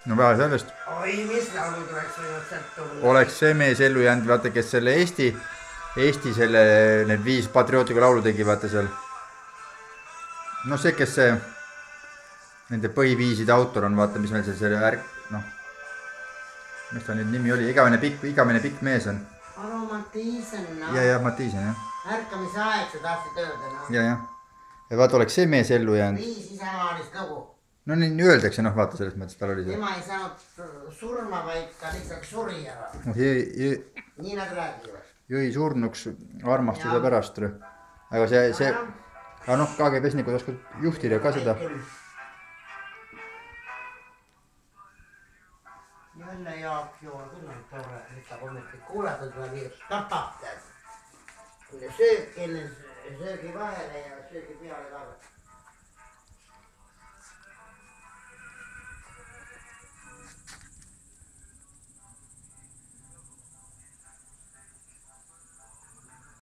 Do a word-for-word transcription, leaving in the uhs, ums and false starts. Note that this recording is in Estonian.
no vähe sellest. oi, mis laulud oleks võinud sealt tulla? Oleks see mees ellu jäänud, vaata, kes selle Eesti, Eesti selle, need viis patriootlikku laulu tegi, vaata seal. no see, kes see, nende põhiviiside autor on, vaata, mis meil see, see ärk, noh. mis ta nüüd nimi oli, igavene pikk, igavene pikk mees on. Aro Mattiisen, noh. ja, ja Mattiisen, jah. ärkamise aeg, sa tahtsid öelda, noh. ja, jah. ja vaata, oleks see mees ellu jäänud. viis isamaalist lugu. no nii öeldakse, noh, vaata selles mõttes, tal oli see. tema ei saanud surma, vaid ta lihtsalt suri ära. jõi, jõi, nii nad räägivad. jõi surnuks armastuse pärast. aga see, see, aga noh, K G B-snikud oskavad juhtida ka seda. jälle Jaak Joon, küll on tore, et ta ometi kuulata tuleb nii, et tapab tead. söök enne söögi vahele ja söögi peale ka.